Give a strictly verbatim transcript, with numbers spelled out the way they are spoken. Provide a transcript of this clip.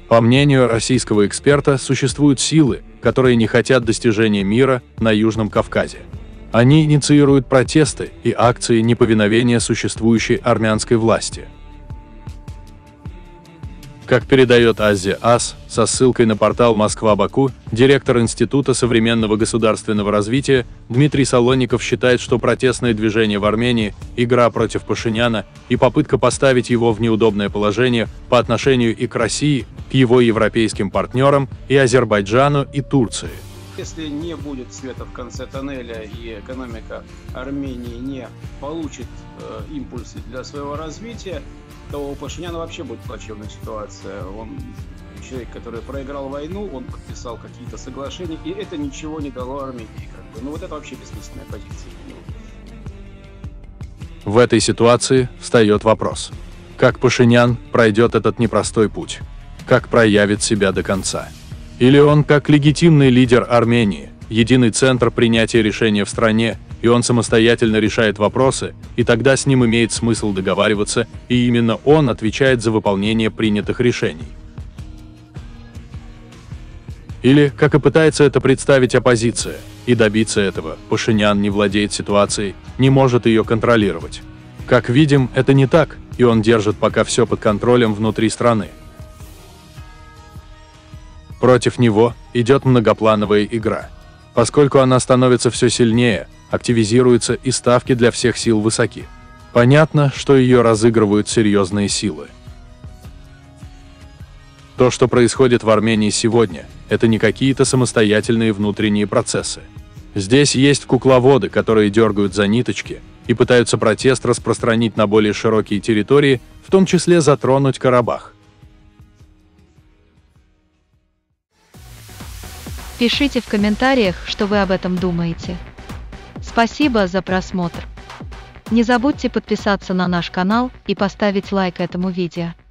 По мнению российского эксперта, существуют силы, которые не хотят достижения мира на Южном Кавказе. Они инициируют протесты и акции неповиновения существующей армянской власти. Как передает Азия-Ас со ссылкой на портал Москва-Баку, директор Института современного государственного развития Дмитрий Солонников считает, что протестное движение в Армении – игра против Пашиняна и попытка поставить его в неудобное положение по отношению и к России, к его европейским партнерам, и Азербайджану, и Турции. Если не будет света в конце тоннеля и экономика Армении не получит э, импульсы для своего развития, то у Пашиняна вообще будет плачевная ситуация. Он человек, который проиграл войну, он подписал какие-то соглашения, и это ничего не дало Армении. Как бы. Ну вот это вообще бессмысленная позиция. В этой ситуации встает вопрос: как Пашинян пройдет этот непростой путь? Как проявит себя до конца? Или он, как легитимный лидер Армении, единый центр принятия решения в стране, и он самостоятельно решает вопросы, и тогда с ним имеет смысл договариваться, и именно он отвечает за выполнение принятых решений? Или, как и пытается это представить оппозиция, и добиться этого, Пашинян не владеет ситуацией, не может ее контролировать. Как видим, это не так, и он держит пока все под контролем внутри страны. Против него идет многоплановая игра. Поскольку она становится все сильнее, активизируются и ставки для всех сил высоки. Понятно, что ее разыгрывают серьезные силы. То, что происходит в Армении сегодня, это не какие-то самостоятельные внутренние процессы. Здесь есть кукловоды, которые дергают за ниточки и пытаются протест распространить на более широкие территории, в том числе затронуть Карабах. Пишите в комментариях, что вы об этом думаете. Спасибо за просмотр. Не забудьте подписаться на наш канал и поставить лайк этому видео.